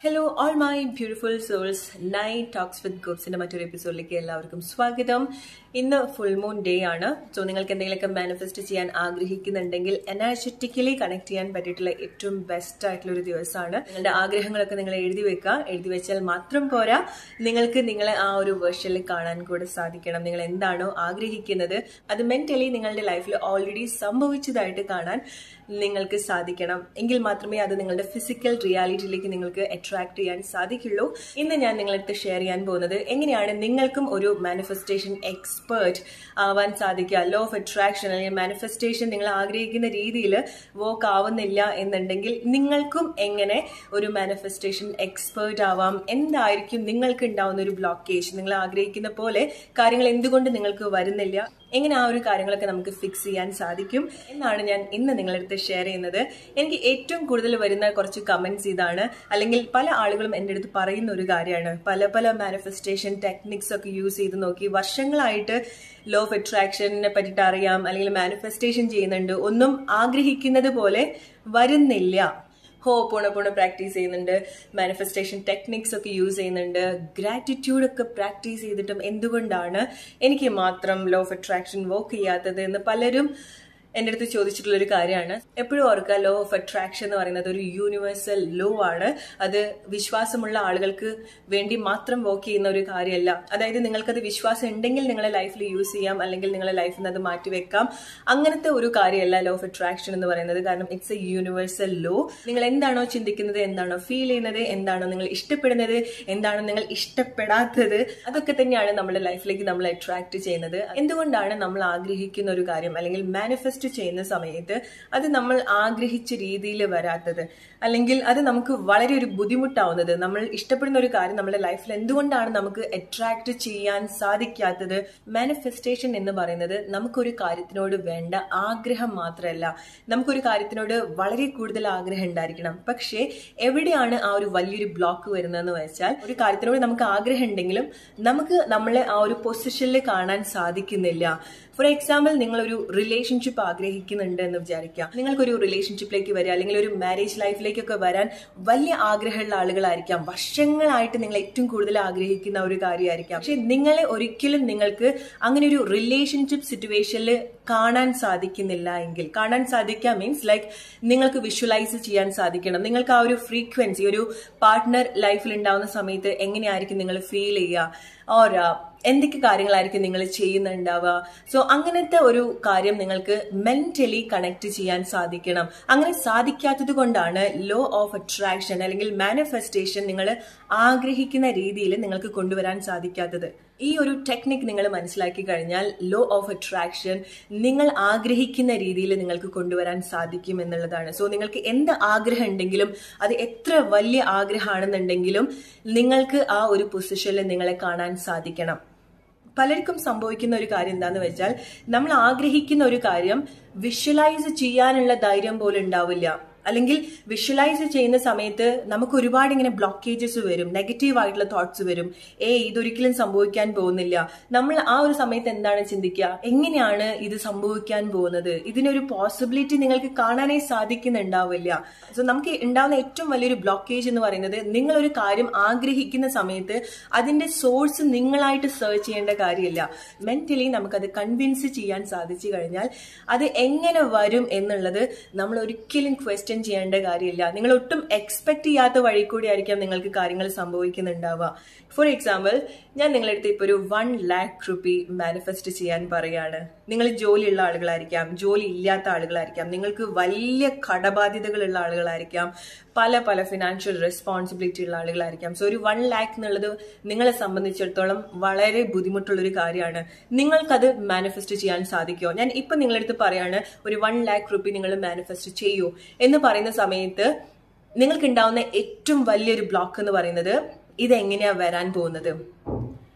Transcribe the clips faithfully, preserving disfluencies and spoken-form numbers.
Hello, all my beautiful souls. Night Talks with Gopsന്റെ മറ്റൊരു എപ്പിസോഡിലേക്ക് എല്ലാവർക്കും സ്വാഗതം. ഇന്ന് ഫുൾ മൂൺ ഡേ ആണ്. സോ നിങ്ങൾക്ക് എന്തെങ്കിലുമൊക്കെ മാനിഫെസ്റ്റ് ചെയ്യാൻ ആഗ്രഹിക്കുന്നുണ്ടെങ്കിൽ എനർജറ്റിക്കലി കണക്ട് ചെയ്യാൻ പറ്റിയിട്ടുള്ള ഏറ്റവും ബെസ്റ്റ് ആയിട്ടുള്ള ഒരു ദിവസമാണ്. നിങ്ങളുടെ ആഗ്രഹങ്ങളൊക്കെ നിങ്ങൾ എഴുതി വെക്കുക. എഴുതി വെച്ചാൽ മാത്രം പോരാ, നിങ്ങൾക്ക് നിങ്ങളെ ആ ഒരു വേർഷനിൽ കാണാൻ കൂടെ സാധിക്കണം. നിങ്ങൾ എന്താണോ ആഗ്രഹിക്കുന്നത് അത് മെന്റലി നിങ്ങളുടെ ലൈഫിൽ ഓൾറെഡി സംഭവിച്ചതായിട്ട് കാണാൻ നിങ്ങൾക്ക് സാധിക്കണം. എങ്കിൽ മാത്രമേ അത് നിങ്ങളുടെ ഫിസിക്കൽ റിയാലിറ്റിയിലേക്ക് നിങ്ങൾക്ക് അട്രാക്ട് ചെയ്യാൻ സാധിക്കുള്ളൂ. ഇന്ന് ഞാൻ നിങ്ങളടുത്ത് ഷെയർ ചെയ്യാൻ പോകുന്നത് എങ്ങനെയാണ് നിങ്ങൾക്കും ഒരു മാനിഫെസ്റ്റേഷൻ എക്സ്പേർട്ട് ആവാൻ സാധിക്കുക. ലോ ഓഫ് അട്രാക്ഷൻ അല്ലെങ്കിൽ മാനിഫെസ്റ്റേഷൻ നിങ്ങൾ ആഗ്രഹിക്കുന്ന രീതിയിൽ വർക്ക് ആവുന്നില്ല എന്നുണ്ടെങ്കിൽ നിങ്ങൾക്കും എങ്ങനെ ഒരു മാനിഫെസ്റ്റേഷൻ എക്സ്പേർട്ട് ആവാം, എന്തായിരിക്കും നിങ്ങൾക്ക് ഉണ്ടാവുന്ന ഒരു ബ്ലോക്കേജ്, നിങ്ങൾ ആഗ്രഹിക്കുന്ന പോലെ കാര്യങ്ങൾ എന്തുകൊണ്ട് നിങ്ങൾക്ക് വരുന്നില്ല, എങ്ങനെ ആ ഒരു കാര്യങ്ങളൊക്കെ നമുക്ക് ഫിക്സ് ചെയ്യാൻ സാധിക്കും എന്നാണ് ഞാൻ ഇന്ന് നിങ്ങളടുത്ത് ഷെയർ ചെയ്യുന്നത്. എനിക്ക് ഏറ്റവും കൂടുതൽ വരുന്ന കുറച്ച് കമന്റ്സ് ഇതാണ്, അല്ലെങ്കിൽ പല ആളുകളും എൻ്റെ അടുത്ത് പറയുന്ന ഒരു കാര്യമാണ്. പല പല മാനിഫെസ്റ്റേഷൻ ടെക്നിക്സ് ഒക്കെ യൂസ് ചെയ്ത് നോക്കി വർഷങ്ങളായിട്ട് ലോ ഓഫ് അട്രാക്ഷനെ പറ്റിയിട്ട് അറിയാം, അല്ലെങ്കിൽ മാനിഫെസ്റ്റേഷൻ ചെയ്യുന്നുണ്ട്, ഒന്നും ആഗ്രഹിക്കുന്നത് പോലെ വരുന്നില്ല. ഹോ പോണ പോണ പ്രാക്ടീസ് ചെയ്യുന്നുണ്ട്, മാനിഫെസ്റ്റേഷൻ ടെക്നിക്സ് ഒക്കെ യൂസ് ചെയ്യുന്നുണ്ട്, ഗ്രാറ്റിറ്റ്യൂഡ് ഒക്കെ പ്രാക്ടീസ് ചെയ്തിട്ടും എന്തുകൊണ്ടാണ് എനിക്ക് മാത്രം ലോ ഓഫ് അട്രാക്ഷൻ വർക്ക് ചെയ്യാത്തത് എന്ന് പലരും എൻ്റെ അടുത്ത് ചോദിച്ചിട്ടുള്ള ഒരു കാര്യമാണ്. എപ്പോഴും ഓർക്കുക, ലോ ഓഫ് അട്രാക്ഷൻ എന്ന് പറയുന്നത് ഒരു യൂണിവേഴ്സൽ ലോ ആണ്. അത് വിശ്വാസമുള്ള ആളുകൾക്ക് വേണ്ടി മാത്രം വർക്ക് ചെയ്യുന്ന ഒരു കാര്യമല്ല. അതായത് നിങ്ങൾക്കത് വിശ്വാസം ഉണ്ടെങ്കിൽ നിങ്ങളെ ലൈഫിൽ യൂസ് ചെയ്യാം, അല്ലെങ്കിൽ നിങ്ങളെ ലൈഫിൽ നിന്ന് അത് മാറ്റിവെക്കാം. അങ്ങനത്തെ ഒരു കാര്യമല്ല ലോ ഓഫ് അട്രാക്ഷൻ എന്ന് പറയുന്നത്. കാരണം ഇറ്റ്സ് എ യൂണിവേഴ്സൽ ലോ. നിങ്ങൾ എന്താണോ ചിന്തിക്കുന്നത്, എന്താണോ ഫീൽ ചെയ്യുന്നത്, എന്താണോ നിങ്ങൾ ഇഷ്ടപ്പെടുന്നത്, എന്താണോ നിങ്ങൾ ഇഷ്ടപ്പെടാത്തത്, അതൊക്കെ തന്നെയാണ് നമ്മുടെ ലൈഫിലേക്ക് നമ്മൾ അട്രാക്ട് ചെയ്യുന്നത്. എന്തുകൊണ്ടാണ് നമ്മൾ ആഗ്രഹിക്കുന്ന ഒരു കാര്യം അല്ലെങ്കിൽ മാനിഫെസ്റ്റ് ചെയ്യുന്ന സമയത്ത് അത് നമ്മൾ ആഗ്രഹിച്ച രീതിയിൽ വരാത്തത്, അല്ലെങ്കിൽ അത് നമുക്ക് വളരെ ഒരു ബുദ്ധിമുട്ടാവുന്നത്, നമ്മൾ ഇഷ്ടപ്പെടുന്ന ഒരു കാര്യം നമ്മുടെ ലൈഫിൽ എന്തുകൊണ്ടാണ് നമുക്ക് അട്രാക്ട് ചെയ്യാൻ സാധിക്കാത്തത്? മാനിഫെസ്റ്റേഷൻ എന്ന് പറയുന്നത് നമുക്കൊരു കാര്യത്തിനോട് വേണ്ട ആഗ്രഹം മാത്രമല്ല, നമുക്കൊരു കാര്യത്തിനോട് വളരെ കൂടുതൽ ആഗ്രഹം ഉണ്ടായിരിക്കണം. പക്ഷേ എവിടെയാണ് ആ ഒരു വലിയൊരു ബ്ലോക്ക് വരുന്നതെന്ന് വെച്ചാൽ, ഒരു കാര്യത്തിനോട് നമുക്ക് ആഗ്രഹം ഉണ്ടെങ്കിലും നമുക്ക് നമ്മളെ ആ ഒരു പൊസിഷനിൽ കാണാൻ സാധിക്കുന്നില്ല. ഫോർ എക്സാമ്പിൾ, നിങ്ങളൊരു റിലേഷൻഷിപ്പ് ആഗ്രഹിക്കുന്നുണ്ട് എന്ന് വിചാരിക്കുക. നിങ്ങൾക്കൊരു റിലേഷൻഷിപ്പിലേക്ക് വരിക, അല്ലെങ്കിൽ ഒരു മാരേജ് ലൈഫിലേക്കൊക്കെ വരാൻ വലിയ ആഗ്രഹമുള്ള ആളുകളായിരിക്കാം. വർഷങ്ങളായിട്ട് നിങ്ങൾ ഏറ്റവും കൂടുതൽ ആഗ്രഹിക്കുന്ന ഒരു കാര്യമായിരിക്കാം. പക്ഷെ നിങ്ങളെ ഒരിക്കലും നിങ്ങൾക്ക് അങ്ങനെ ഒരു റിലേഷൻഷിപ്പ് സിറ്റുവേഷനിൽ കാണാൻ സാധിക്കുന്നില്ല എങ്കിൽ, കാണാൻ സാധിക്കുക മീൻസ് ലൈക്ക് നിങ്ങൾക്ക് വിഷ്വലൈസ് ചെയ്യാൻ സാധിക്കണം. നിങ്ങൾക്ക് ആ ഒരു ഫ്രീക്വൻസി, ഒരു പാർട്ട്ണർ ലൈഫിൽ ഉണ്ടാവുന്ന സമയത്ത് എങ്ങനെയായിരിക്കും നിങ്ങൾ ഫീൽ ചെയ്യുക, ഓർ എന്തൊക്കെ കാര്യങ്ങളായിരിക്കും നിങ്ങൾ ചെയ്യുന്നുണ്ടാവുക. സോ അങ്ങനത്തെ ഒരു കാര്യം നിങ്ങൾക്ക് മെന്റലി കണക്ട് ചെയ്യാൻ സാധിക്കണം. അങ്ങനെ സാധിക്കാത്തത് കൊണ്ടാണ് ലോ ഓഫ് അട്രാക്ഷൻ അല്ലെങ്കിൽ മാനിഫെസ്റ്റേഷൻ നിങ്ങൾ ആഗ്രഹിക്കുന്ന രീതിയിൽ നിങ്ങൾക്ക് കൊണ്ടുവരാൻ സാധിക്കാത്തത്. ഈ ഒരു ടെക്നിക് നിങ്ങൾ മനസ്സിലാക്കി കഴിഞ്ഞാൽ ലോ ഓഫ് അട്രാക്ഷൻ നിങ്ങൾ ആഗ്രഹിക്കുന്ന രീതിയിൽ നിങ്ങൾക്ക് കൊണ്ടുവരാൻ സാധിക്കും എന്നുള്ളതാണ്. സോ നിങ്ങൾക്ക് എന്ത് ആഗ്രഹം ഉണ്ടെങ്കിലും, അത് എത്ര വലിയ ആഗ്രഹമാണെന്നുണ്ടെങ്കിലും, നിങ്ങൾക്ക് ആ ഒരു പൊസിഷനിൽ നിങ്ങളെ കാണാൻ സാധിക്കണം. പലർക്കും സംഭവിക്കുന്ന ഒരു കാര്യം എന്താന്ന് വെച്ചാൽ, നമ്മൾ ആഗ്രഹിക്കുന്ന ഒരു കാര്യം വിഷ്വലൈസ് ചെയ്യാനുള്ള ധൈര്യം പോലും ഉണ്ടാവില്ല. അല്ലെങ്കിൽ വിഷ്വലൈസ് ചെയ്യുന്ന സമയത്ത് നമുക്ക് ഒരുപാട് ഇങ്ങനെ ബ്ലോക്കേജസ് വരും, നെഗറ്റീവ് ആയിട്ടുള്ള തോട്ട്സ് വരും. ഏ ഇതൊരിക്കലും സംഭവിക്കാൻ പോകുന്നില്ല. നമ്മൾ ആ ഒരു സമയത്ത് എന്താണ് ചിന്തിക്കുക, എങ്ങനെയാണ് ഇത് സംഭവിക്കാൻ പോകുന്നത്, ഇതിനൊരു പോസിബിലിറ്റി നിങ്ങൾക്ക് കാണാനായി സാധിക്കുന്നുണ്ടാവില്ല. സോ നമുക്ക് ഉണ്ടാവുന്ന ഏറ്റവും വലിയൊരു ബ്ലോക്കേജ് എന്ന് പറയുന്നത്, നിങ്ങളൊരു കാര്യം ആഗ്രഹിക്കുന്ന സമയത്ത് അതിന്റെ സോഴ്സ് നിങ്ങളായിട്ട് സെർച്ച് ചെയ്യേണ്ട കാര്യമില്ല. മെന്റലി നമുക്കത് കൺവിൻസ് ചെയ്യാൻ സാധിച്ചു കഴിഞ്ഞാൽ അത് എങ്ങനെ വരും എന്നുള്ളത് നമ്മൾ ഒരിക്കലും ക്വസ്റ്റ്യൻ ചെയ്യേണ്ട കാര്യമില്ല. നിങ്ങൾ ഒട്ടും എക്സ്പെക്ട് ചെയ്യാത്ത വഴി കൂടി ആയിരിക്കാം നിങ്ങൾക്ക് കാര്യങ്ങൾ സംഭവിക്കുന്നുണ്ടാവുക. ഫോർ എക്സാമ്പിൾ, ഞാൻ നിങ്ങളടുത്ത് ഇപ്പൊ ഒരു വൺ ലാക്ക് റുപ്പി മാനിഫെസ്റ്റ് ചെയ്യാൻ പറയാണ്. നിങ്ങൾ ജോലിയുള്ള ആളുകളായിരിക്കാം, ജോലി ഇല്ലാത്ത ആളുകളായിരിക്കാം, നിങ്ങൾക്ക് വലിയ കടബാധ്യതകളുള്ള ആളുകളായിരിക്കാം, പല പല ഫിനാൻഷ്യൽ റെസ്പോൺസിബിലിറ്റി ഉള്ള ആളുകളായിരിക്കാം. സോ ഒരു വൺ ലാക്ക് എന്നുള്ളത് നിങ്ങളെ സംബന്ധിച്ചിടത്തോളം വളരെ ബുദ്ധിമുട്ടുള്ളൊരു കാര്യമാണ്. നിങ്ങൾക്കത് മാനിഫെസ്റ്റ് ചെയ്യാൻ സാധിക്കുമോ? ഞാൻ ഇപ്പൊ നിങ്ങളടുത്ത് പറയാണ്, ഒരു വൺ ലാക്ക് റുപ്പി നിങ്ങൾ മാനിഫെസ്റ്റ് ചെയ്യൂ എന്ന് പറയുന്ന സമയത്ത് നിങ്ങൾക്ക് ഉണ്ടാവുന്ന ഏറ്റവും വലിയൊരു ബ്ലോക്ക് എന്ന് പറയുന്നത്, ഇതെങ്ങനെയാ വരാൻ പോകുന്നത്?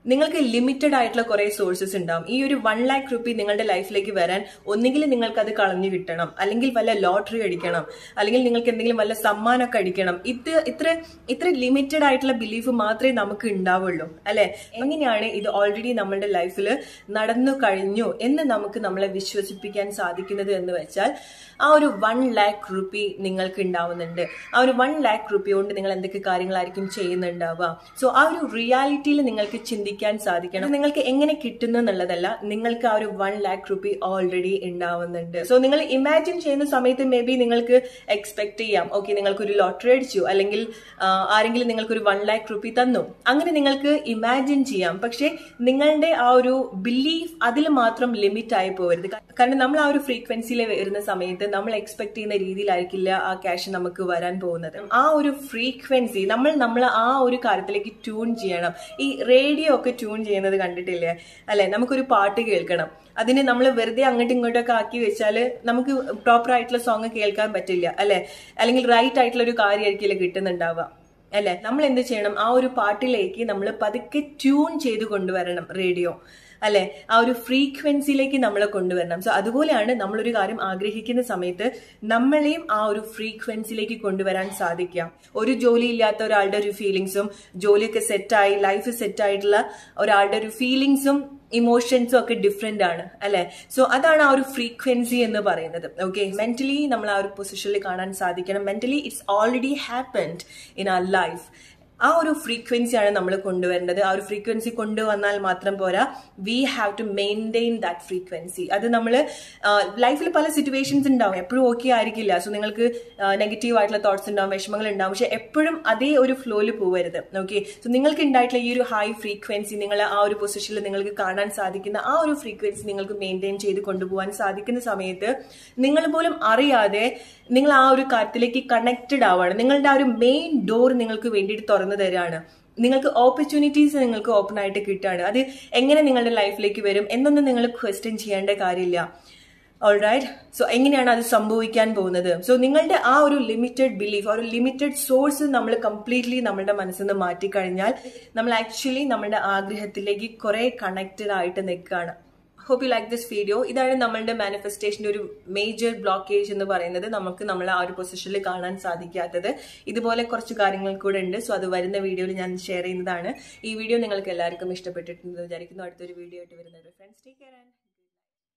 നിങ്ങൾക്ക് ലിമിറ്റഡ് ആയിട്ടുള്ള കുറെ സോഴ്സസ് ഉണ്ടാവും. ഈ ഒരു വൺ ലാക്ക് റുപ്പി നിങ്ങളുടെ ലൈഫിലേക്ക് വരാൻ ഒന്നുകിൽ നിങ്ങൾക്ക് അത് കളഞ്ഞു കിട്ടണം, അല്ലെങ്കിൽ വല്ല ലോട്ടറി അടിക്കണം, അല്ലെങ്കിൽ നിങ്ങൾക്ക് എന്തെങ്കിലും വല്ല സമ്മാനമൊക്കെ അടിക്കണം. ഇത് ഇത്ര ഇത്ര ലിമിറ്റഡ് ആയിട്ടുള്ള ബിലീഫ് മാത്രമേ നമുക്ക് ഉണ്ടാവുള്ളൂ അല്ലെ. എങ്ങനെയാണ് ഇത് ഓൾറെഡി നമ്മളുടെ ലൈഫിൽ നടന്നു കഴിഞ്ഞു എന്ന് നമുക്ക് നമ്മളെ വിശ്വസിപ്പിക്കാൻ സാധിക്കുന്നത് എന്ന് വെച്ചാൽ ആ ഒരു വൺ ലാക്ക് റുപ്പി നിങ്ങൾക്ക് ഉണ്ടാവുന്നുണ്ട്. ആ ഒരു വൺ ലാക്ക് റുപ്പി കൊണ്ട് നിങ്ങൾ എന്തൊക്കെ കാര്യങ്ങളായിരിക്കും ചെയ്യുന്നുണ്ടാവുക. സോ ആ ഒരു റിയാലിറ്റിയിൽ നിങ്ങൾക്ക് ചിന്തിക്കാൻ സാധിക്കണം. നിങ്ങൾക്ക് എങ്ങനെ കിട്ടുന്നു എന്നുള്ളതല്ല, നിങ്ങൾക്ക് ആ ഒരു വൺ ലാക്ക് റുപ്പി ഓൾറെഡി ഉണ്ടാവുന്നുണ്ട്. സോ നിങ്ങൾ ഇമാജിൻ ചെയ്യുന്ന സമയത്ത് മേ ബി നിങ്ങൾക്ക് എക്സ്പെക്ട് ചെയ്യാം, ഓക്കെ നിങ്ങൾക്കൊരു ലോട്ടറി അടിച്ചു, അല്ലെങ്കിൽ ആരെങ്കിലും നിങ്ങൾക്കൊരു വൺ ലാക്ക് റുപ്പി തന്നു, അങ്ങനെ നിങ്ങൾക്ക് ഇമാജിൻ ചെയ്യാം. പക്ഷെ നിങ്ങളുടെ ആ ഒരു ബിലീഫ് അതിൽ മാത്രം ലിമിറ്റ് ആയി പോകരുത്. കാരണം നമ്മൾ ആ ഒരു ഫ്രീക്വൻസിയിൽ വരുന്ന സമയത്ത് നമ്മൾ എക്സ്പെക്ട് ചെയ്യുന്ന രീതിയിലായിരിക്കില്ല ആ ക്യാഷ് നമുക്ക് വരാൻ പോകുന്നത്. ആ ഒരു ഫ്രീക്വൻസി നമ്മൾ നമ്മൾ ആ ഒരു കാര്യത്തിലേക്ക് ട്യൂൺ ചെയ്യണം. ഈ റേഡിയോ ഒക്കെ ട്യൂൺ ചെയ്യുന്നത് കണ്ടിട്ടില്ലേ അല്ലെ? നമുക്കൊരു പാട്ട് കേൾക്കണം, അതിന് നമ്മൾ വെറുതെ അങ്ങോട്ടും ഇങ്ങോട്ടൊക്കെ ആക്കി വെച്ചാൽ നമുക്ക് പ്രോപ്പർ ആയിട്ടുള്ള സോങ് കേൾക്കാൻ പറ്റില്ല അല്ലെ, അല്ലെങ്കിൽ റൈറ്റ് ആയിട്ടുള്ള ഒരു കാര്യമായിരിക്കില്ല കിട്ടുന്നുണ്ടാവുക അല്ലെ. നമ്മൾ എന്ത് ചെയ്യണം, ആ ഒരു പാട്ടിലേക്ക് നമ്മൾ പതുക്കെ ട്യൂൺ ചെയ്ത് കൊണ്ടുവരണം റേഡിയോ അല്ലെ, ആ ഒരു ഫ്രീക്വൻസിയിലേക്ക് നമ്മളെ കൊണ്ടുവരണം. സോ അതുപോലെയാണ് നമ്മളൊരു കാര്യം ആഗ്രഹിക്കുന്ന സമയത്ത് നമ്മളെയും ആ ഒരു ഫ്രീക്വൻസിയിലേക്ക് കൊണ്ടുവരാൻ സാധിക്കാം. ഒരു ജോലി ഇല്ലാത്ത ഒരാളുടെ ഒരു ഫീലിങ്സും ജോലിയൊക്കെ സെറ്റായി ലൈഫ് സെറ്റായിട്ടുള്ള ഒരാളുടെ ഒരു ഫീലിങ്സും ഇമോഷൻസും ഒക്കെ ഡിഫറെന്റ് ആണ് അല്ലെ. സോ അതാണ് ആ ഒരു ഫ്രീക്വൻസി എന്ന് പറയുന്നത്. ഓക്കെ, മെന്റലി നമ്മൾ ആ ഒരു പൊസിഷനിൽ കാണാൻ സാധിക്കണം. Mentally it's already happened in our life. ആ ഒരു ഫ്രീക്വൻസിയാണ് നമ്മൾ കൊണ്ടുവരേണ്ടത്. ആ ഒരു ഫ്രീക്വൻസി കൊണ്ടുവന്നാൽ മാത്രം പോരാ, we have to maintain that frequency. അത് നമ്മൾ ലൈഫിൽ പല സിറ്റുവേഷൻസ് ഉണ്ടാവും, എപ്പോഴും ഓക്കെ ആയിരിക്കില്ല. സോ നിങ്ങൾക്ക് നെഗറ്റീവ് ആയിട്ടുള്ള തോട്ട്സ് ഉണ്ടാവും, വിഷമങ്ങൾ ഉണ്ടാവും, പക്ഷെ എപ്പോഴും അതേ ഒരു ഫ്ലോയിൽ പോകരുത്. ഓക്കെ, സോ നിങ്ങൾക്ക് ഉണ്ടായിട്ടുള്ള ഈ ഒരു ഹൈ ഫ്രീക്വൻസി, നിങ്ങൾ ആ ഒരു പൊസിഷനിൽ നിങ്ങൾക്ക് കാണാൻ സാധിക്കുന്ന ആ ഒരു ഫ്രീക്വൻസി നിങ്ങൾക്ക് മെയിൻറ്റെയിൻ ചെയ്ത് കൊണ്ടുപോകാൻ സാധിക്കുന്ന സമയത്ത് നിങ്ങൾ പോലും അറിയാതെ നിങ്ങൾ ആ ഒരു കാര്യത്തിലേക്ക് കണക്റ്റഡ് ആവാണ്. നിങ്ങളുടെ ആ ഒരു മെയിൻ ഡോർ നിങ്ങൾക്ക് വേണ്ടിയിട്ട് തുറന്നു തരാണ്. നിങ്ങൾക്ക് ഓപ്പർച്യൂണിറ്റീസ് നിങ്ങൾക്ക് ഓപ്പൺ ആയിട്ട് കിട്ടുകയാണ്. അത് എങ്ങനെ നിങ്ങളുടെ ലൈഫിലേക്ക് വരും എന്നൊന്നും നിങ്ങൾ ക്വസ്റ്റ്യൻ ചെയ്യേണ്ട കാര്യമില്ല. ഓൾറൈറ്റ്, സോ എങ്ങനെയാണ് അത് സംഭവിക്കാൻ പോകുന്നത്? സോ നിങ്ങളുടെ ആ ഒരു ലിമിറ്റഡ് ബിലീഫ്, ആ ഒരു ലിമിറ്റഡ് സോഴ്സ് നമ്മൾ കംപ്ലീറ്റ്ലി നമ്മുടെ മനസ്സിൽ നിന്ന് മാറ്റിക്കഴിഞ്ഞാൽ നമ്മൾ ആക്ച്വലി നമ്മുടെ ആഗ്രഹത്തിലേക്ക് കുറെ കണക്റ്റഡ് ആയിട്ട് നിൽക്കുകയാണ്. Hope you like this video. ഇതാണ് നമ്മളുടെ മാനിഫെസ്റ്റേഷന്റെ ഒരു മേജർ ബ്ലോക്കേജ് എന്ന് പറയുന്നത്, നമുക്ക് നമ്മളെ ആ ഒരു പൊസിഷനിൽ കാണാൻ സാധിക്കാത്തത്. ഇതുപോലെ കുറച്ച് കാര്യങ്ങൾ കൂടെ ഉണ്ട്. സോ അത് വരുന്ന വീഡിയോയിൽ ഞാൻ ഷെയർ ചെയ്യുന്നതാണ്. ഈ വീഡിയോ നിങ്ങൾക്ക് എല്ലാവർക്കും ഇഷ്ടപ്പെട്ടിട്ടുണ്ടെന്ന് വിചാരിക്കുന്നു. അടുത്തൊരു വീഡിയോ ആയിട്ട് വരുന്നത് ഫ്രണ്ട്സ്, ടേക്ക് കെയർ ആൻഡ്